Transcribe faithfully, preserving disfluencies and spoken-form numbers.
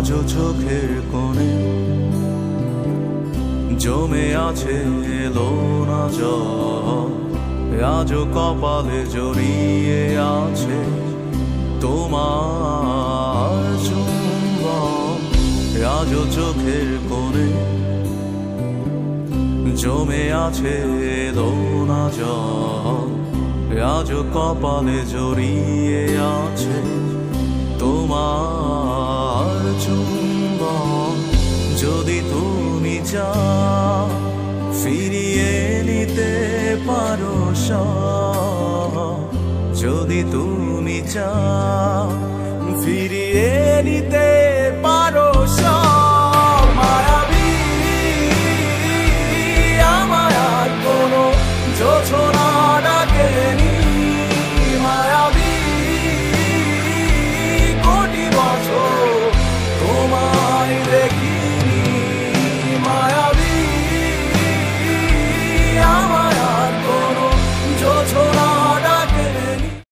আজও চোখের কোণে জমে আছে এলো না জল, আজও কপালে জড়িয়ে আছে তোমার চুম্বন। আজও চোখের কোণে জমে আছে এলো না জল, আজও কপালে জড়িয়ে আছে তোমার চুম্বন। যদি তুমি চাও ফিরিয়ে নিতে পারো সব, যদি তুমি চাও ফিরিয়ে নিতে